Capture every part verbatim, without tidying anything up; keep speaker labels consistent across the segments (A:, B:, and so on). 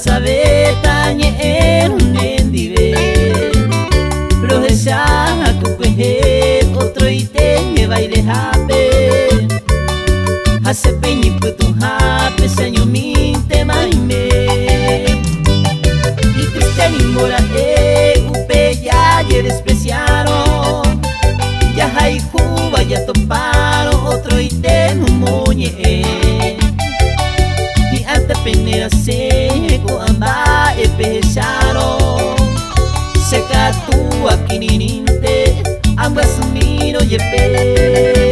A: sabe tañe en nendive Prohesa kukuhe otro ite me baile hape Hace peñi putu hape seño minte maime Y Cristian y Mora e upe ya ayer despreciaron Ya hay Cuba ya toparon otro ite no moñe Y ante penera seco amba e pecharon Seca tu aquí nininte ambas miro yepe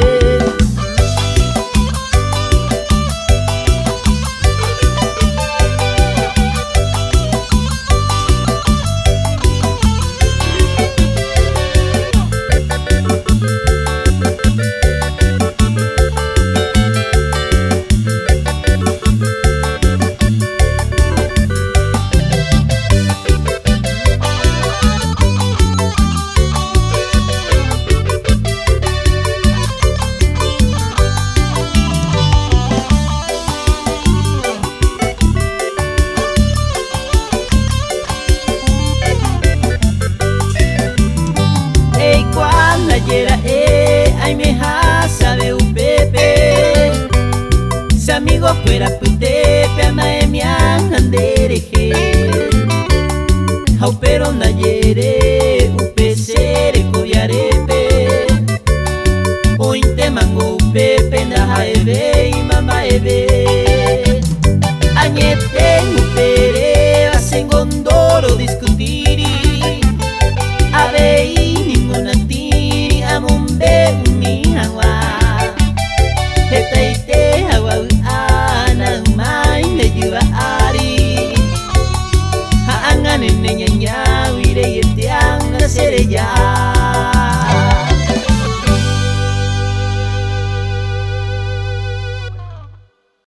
A: Ayer eh, ay me ha sabe un pepe Si amigo fuera putepe ama e mi andereje Jau pero na yere upe sere cobiarepe O inte mango upepe na ebe y mama ebe Añete upere hacen gondoro discutiri Ave y ninguna Amumbe umi hawa Heta ite hawa ana umai me yuwa ari Ha anga nene nyanya wire yete anga sereya